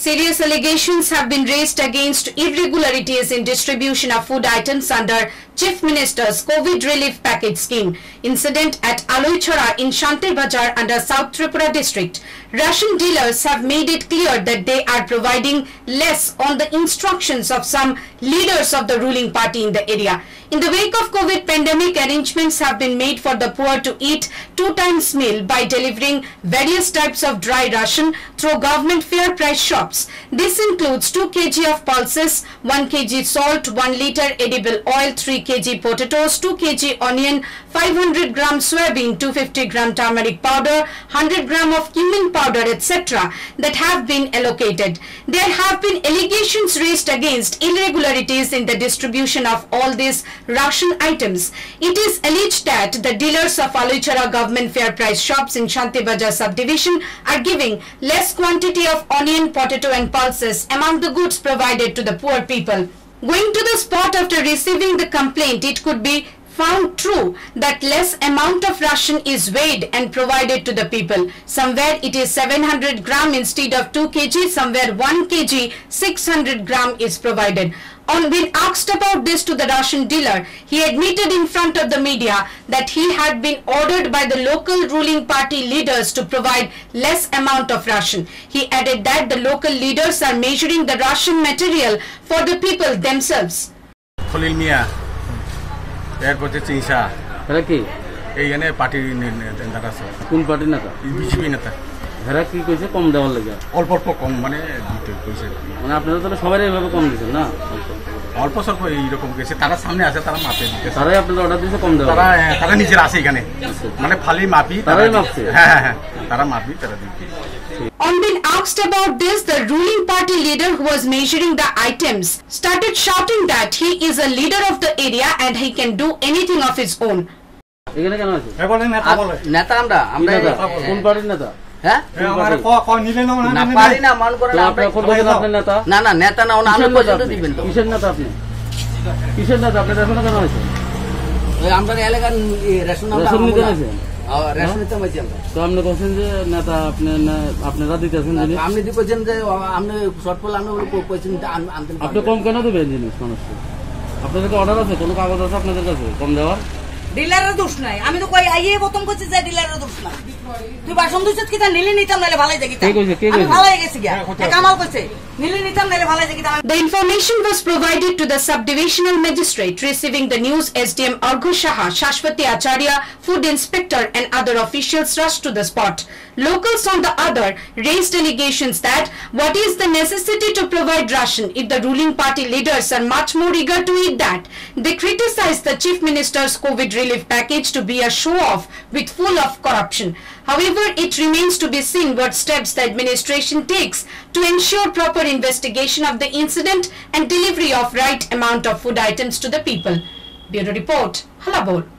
Serious allegations have been raised against irregularities in distribution of food items under Chief Minister's COVID relief package scheme. Incident at Aloichora in Shantibazar under South Tripura district. Ration dealers have made it clear that they are providing less on the instructions of some leaders of the ruling party in the area. In the wake of COVID pandemic, arrangements have been made for the poor to eat 2 times meal by delivering various types of dry ration through government fair price shops. This includes 2 kg of pulses, 1 kg salt, 1 liter edible oil, 3 kg potatoes, 2 kg onion, 500 gram soybean, 250 gram turmeric powder, 100 gram of cumin powder, etc. that have been allocated. There have been allegations raised against irregularities in the distribution of all these ration items. It is alleged that the dealers of Aloichora government fair price shops in Shantibazar subdivision are giving less quantity of onion, potato and pulses among the goods provided to the poor people. Going to the spot after receiving the complaint, it could be found true that less amount of ration is weighed and provided to the people. Somewhere it is 700 gram instead of 2 kg, somewhere 1 kg 600 gram is provided. When asked about this to the ration dealer, he admitted in front of the media that he had been ordered by the local ruling party leaders to provide less amount of ration. He added that the local leaders are measuring the ration material for the people themselves. এরপরে চিংসা এরা কি এইখানে party নেতা আছে কোন party নেতা BJP নেতা এরা কি কইছে কম দেওয়ার লাগে অল্প অল্প কম মানে দিতে কইছে মানে আপনারা তো সবাই এইভাবে কম দিচ্ছেন না অল্প স্বল্প এইরকম গেছে তারা সামনে আছে তারা মাপে দিতে তারাই আপনাদের অর্ডার দিয়েছে কম দেওয়া তারা নিজেরা আছে এখানে মানে ফালি মাপি তারাই মাপছে হ্যাঁ তারা মাপি তারা দিতে On being asked about this, the ruling party leader who was measuring the items started shouting that he is a leader of the area and he can do anything of his own. এখানে কেন আছে নেতা বলে নেতা আমরা কোন পার্টির নেতা হ্যাঁ আমারে ক নিলে না পারি না মান করে আপনারা কোন পার্টির আপনার নেতা না নেতা না আমরা পর্যন্ত দিবেন তো কিসের নেতা আপনি কিসের নেতা আপনি রেশন কেন হয়েছে ওই আমরা এলাকার রেশন নিতে হয়েছে রেশন নিতে হয়েছে তো আপনি বলছেন যে নেতা আপনারা দিতেছেন জিনিস আপনি দিবেন যে আপনি শর্টফল আপনি কইছেন আপনি কম কেন দেবেন জিনিস মানুষকে আপনাদের অর্ডার আছে কোনো কাগজ আছে আপনাদের কাছে কম দেওয়ার ডিলারের দোষ নাই আমি তো কই আইয়ে প্রথম কইছি যে ডিলারের দোষ না তুই বাসন দুইছত কি তা নিলে নিতাম নালে ভালোই দেখি কে কইছে ভালোই গেছি গিয়া কামাল কইছে নিলে নিতাম নালে ভালোই দেখি The information was provided to the subdivisional magistrate. Receiving the news, SDM Arghu Shaha, Shashwati Acharya, food inspector and other officials rushed to the spot. Locals on the other raised allegations that what is the necessity to provide ration if the ruling party leaders are much more eager to eat that. They criticized the Chief Minister's COVID relief package to be a show-off with full of corruption. However, it remains to be seen what steps the administration takes to ensure proper investigation of the incident and delivery of right amount of food items to the people. Bureau Report, Halabol.